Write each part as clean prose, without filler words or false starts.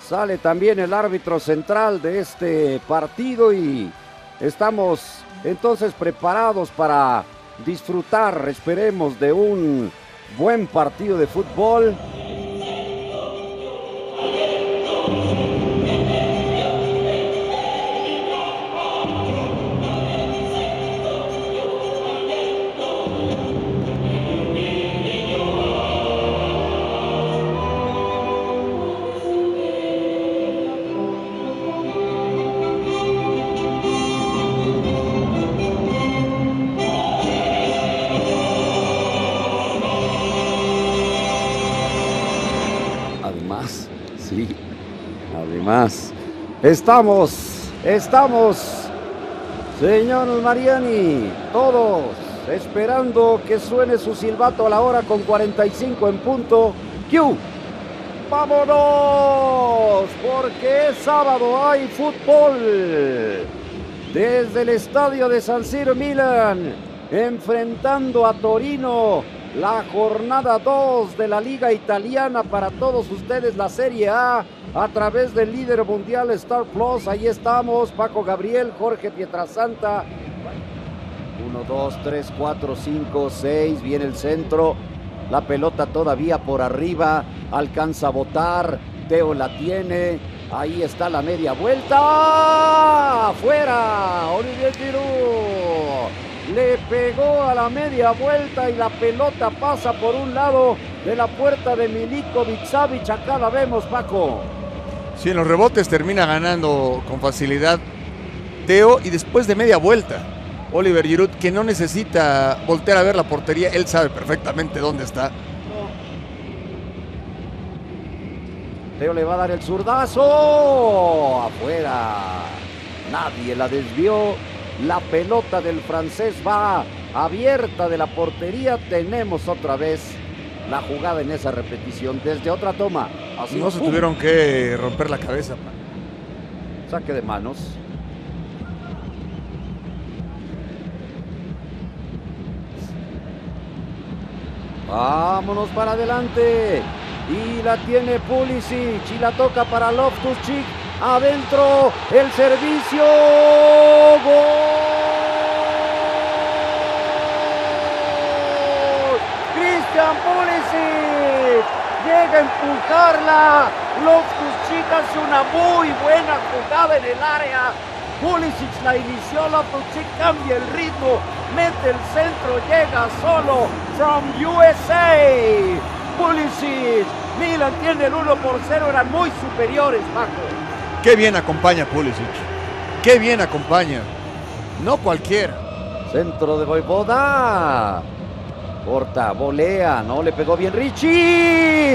Sale también el árbitro central de este partido y estamos entonces preparados para disfrutar, esperemos, de un buen partido de fútbol. Además, estamos, señor Mariani, todos esperando que suene su silbato a la hora con 45 en punto. ¡Q! ¡Vámonos! Porque es sábado, hay fútbol. Desde el estadio de San Siro Milan, enfrentando a Torino, la jornada 2 de la Liga Italiana para todos ustedes, la Serie A través del líder mundial Star Plus. Ahí estamos, Paco Gabriel, Jorge Pietrasanta. 1, 2, 3, 4, 5, 6, viene el centro. La pelota todavía por arriba, alcanza a botar, Teo la tiene. Ahí está la media vuelta. ¡Afuera! Olivier Giroud le pegó a la media vuelta y la pelota pasa por un lado de la puerta de Milinković-Savić. Acá la vemos, Paco. Sí, en los rebotes termina ganando con facilidad Teo y después de media vuelta Oliver Giroud, que no necesita voltear a ver la portería, él sabe perfectamente dónde está. Teo le va a dar el zurdazo. Afuera. Nadie la desvió. La pelota del francés va abierta de la portería. Tenemos otra vez la jugada en esa repetición desde otra toma. Así no se tuvieron que romper la cabeza. Saque de manos. Vámonos para adelante. Y la tiene Pulisic y la toca para Loftus-Cheek. Adentro el servicio. ¡Gol! Christian Pulisic llega a empujarla. Loftus-Cheek hace una muy buena jugada en el área. Pulisic la inició, Loftus-Cheek cambia el ritmo, mete el centro, llega solo from USA. Pulisic, Milan tiene el 1-0, eran muy superiores, Paco. Qué bien acompaña Pulisic, qué bien acompaña, no cualquiera. Centro de Vojvoda, corta, volea, no le pegó bien Richie.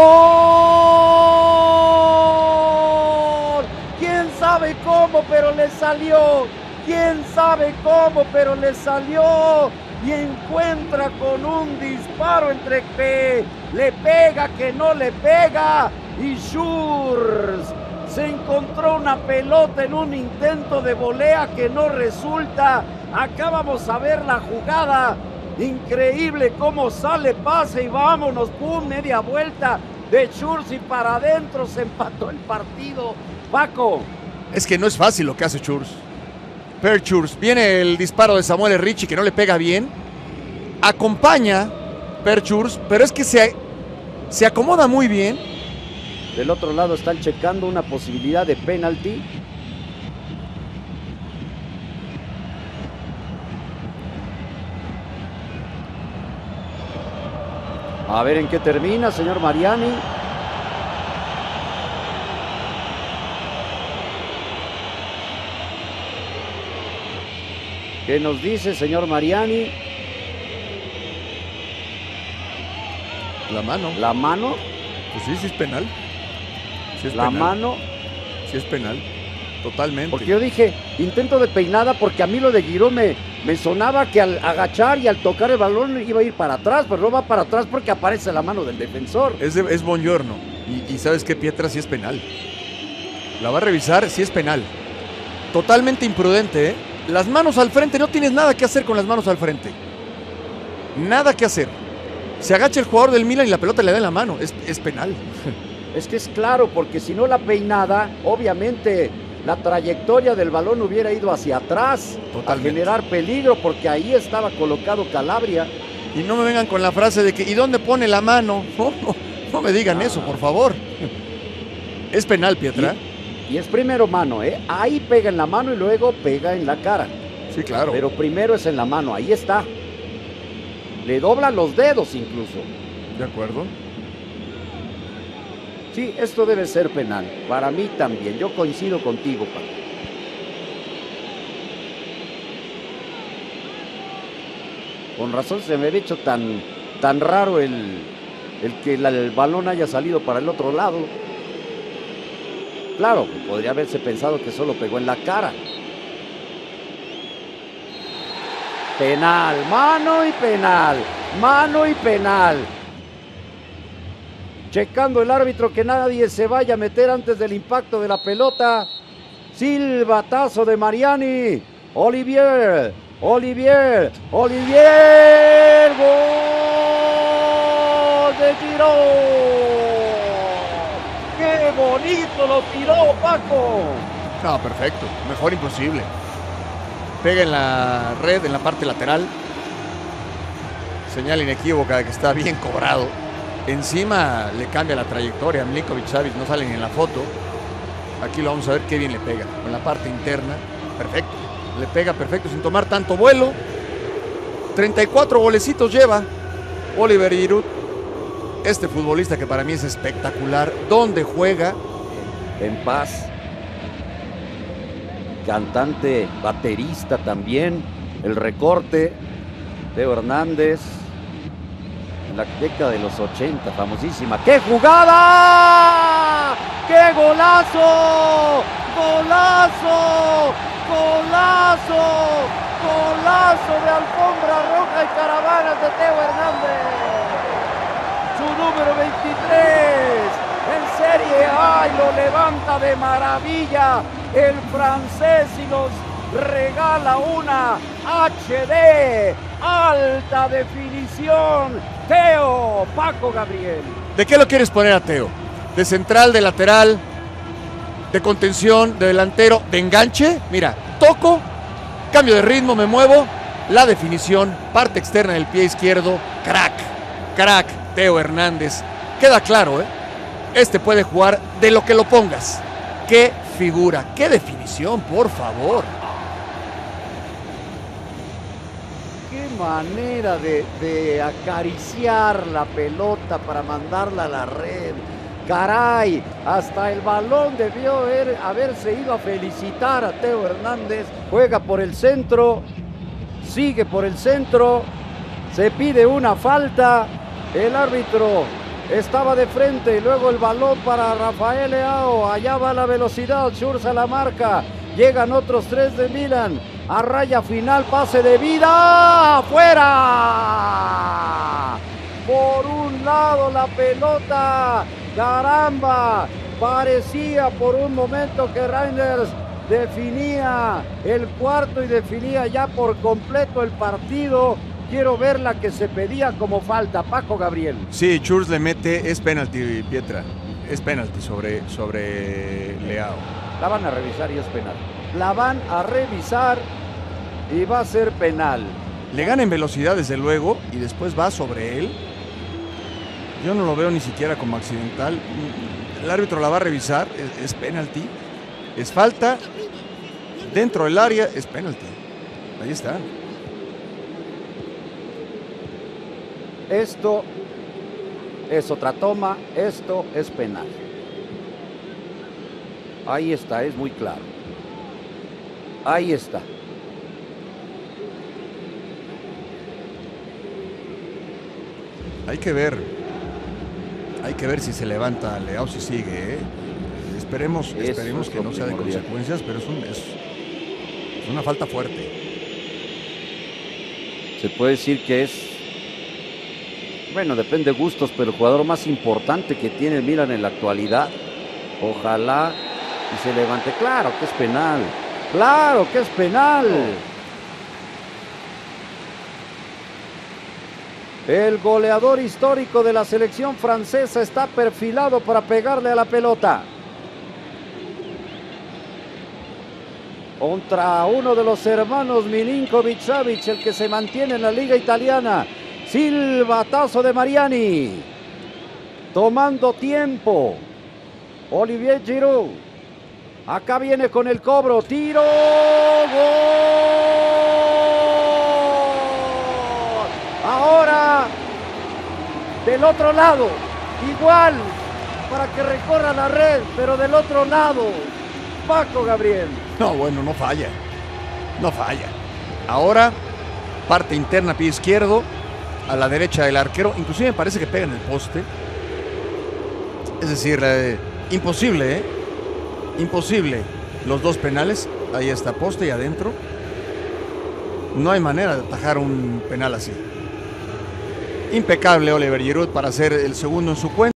¡Gol! ¿Quién sabe cómo, pero le salió? ¿Quién sabe cómo, pero le salió? Y encuentra con un disparo entre que le pega, que no le pega. Y Schürrle se encontró una pelota en un intento de volea que no resulta. Acá vamos a ver la jugada. Increíble cómo sale, pase y vámonos. ¡Pum! Media vuelta de Schürrle y para adentro se empató el partido. Paco. Es que no es fácil lo que hace Schürrle. Per Schürrle, viene el disparo de Samuel Richie que no le pega bien. Acompaña Per Schürrle, pero es que se acomoda muy bien. Del otro lado están checando una posibilidad de penalti. A ver en qué termina, señor Mariani. ¿Qué nos dice, señor Mariani? La mano. ¿La mano? Pues sí, sí es penal. Sí es la penal. Mano. Sí es penal. Totalmente. Porque yo dije, intento de peinada, porque a mí lo de Giroud me sonaba que al agachar y al tocar el balón iba a ir para atrás, pero no va para atrás porque aparece la mano del defensor. Es Buongiorno. Y ¿sabes qué, Pietra? Sí es penal. La va a revisar, sí es penal. Totalmente imprudente, ¿eh? Las manos al frente, no tienes nada que hacer con las manos al frente. Nada que hacer. Se agacha el jugador del Milan y la pelota le da en la mano. Es penal. Es que es claro, porque si no la peinada, obviamente la trayectoria del balón hubiera ido hacia atrás. Totalmente. A generar peligro, porque ahí estaba colocado Calabria. Y no me vengan con la frase de que ¿y dónde pone la mano? No me digan eso, por favor. Es penal, Pietra. Y es primero mano, ¿eh? Ahí pega en la mano y luego pega en la cara. Sí, claro. Pero primero es en la mano, ahí está. Le dobla los dedos incluso. De acuerdo. Sí, esto debe ser penal. Para mí también. Yo coincido contigo, Paco. Con razón se me había hecho tan raro el que el balón haya salido para el otro lado. Claro, podría haberse pensado que solo pegó en la cara. Penal, mano y penal, mano y penal. Checando el árbitro que nadie se vaya a meter antes del impacto de la pelota. Silbatazo de Mariani. Olivier. ¡Gol de Giroud! ¡Qué bonito lo tiró, Paco! No, perfecto. Mejor imposible. Pega en la red, en la parte lateral. Señal inequívoca de que está bien cobrado. Encima le cambia la trayectoria. Milinkovic-Savic no salen en la foto. Aquí lo vamos a ver qué bien le pega. Con la parte interna. Perfecto. Le pega perfecto sin tomar tanto vuelo. 34 golecitos lleva Oliver Giroud. Este futbolista que para mí es espectacular. ¿Dónde juega? En Paz. Cantante, baterista también. El recorte. Teo Hernández. En la década de los 80, famosísima. ¡Qué jugada! ¡Qué golazo! ¡Golazo! ¡Golazo! ¡Golazo de alfombra roja y caravanas de Teo Hernández! Su número 23 en Serie A y lo levanta de maravilla el francés y nos regala una HD alta definición. Teo, Paco Gabriel. ¿De qué lo quieres poner a Teo? ¿De central, de lateral, de contención, de delantero, de enganche? Mira, toco, cambio de ritmo, me muevo, la definición, parte externa del pie izquierdo, crack, Teo Hernández. Queda claro, ¿eh? Este puede jugar de lo que lo pongas. ¡Qué figura! ¡Qué definición, por favor! ¡Qué manera de acariciar la pelota para mandarla a la red! ¡Caray! Hasta el balón debió haberse ido a felicitar a Teo Hernández. Juega por el centro, sigue por el centro, se pide una falta. El árbitro estaba de frente y luego el balón para Rafael Leao. Allá va la velocidad, Schürrle a la marca. Llegan otros tres de Milan. A raya final, pase de vida. ¡Fuera! Por un lado la pelota. ¡Caramba! Parecía por un momento que Reinders definía el cuarto y definía ya por completo el partido. Quiero ver la que se pedía como falta, Paco Gabriel. Sí, Schürrle le mete, es penalti, Pietra. Es penalti sobre Leao. La van a revisar y es penal. La van a revisar y va a ser penal. Le gana en velocidad desde luego y después va sobre él. Yo no lo veo ni siquiera como accidental. El árbitro la va a revisar, es penalti. Es falta. Dentro del área es penalti. Ahí está. Esto es otra toma, esto es penal. Ahí está, es muy claro. Ahí está. Hay que ver si se levanta Leao, si sigue, ¿eh? Esperemos que no sea de consecuencias, pero es una falta fuerte. Se puede decir que es, bueno, depende de gustos, pero el jugador más importante que tiene el Milan en la actualidad. Ojalá y se levante. Claro que es penal. Claro que es penal. El goleador histórico de la selección francesa está perfilado para pegarle a la pelota. Contra uno de los hermanos Milinkovic-Savic, el que se mantiene en la liga italiana. Silbatazo de Mariani. Tomando tiempo. Olivier Giroud. Acá viene con el cobro. Tiro. ¡Gol! Ahora del otro lado. Igual para que recorra la red, pero del otro lado. Paco Gabriel. No, bueno, no falla. No falla. Ahora, parte interna, pie izquierdo, a la derecha del arquero. Inclusive me parece que pega en el poste. Es decir, imposible, ¿eh? Imposible. Los dos penales. Ahí está, poste y adentro. No hay manera de atajar un penal así. Impecable Olivier Giroud para hacer el segundo en su cuenta.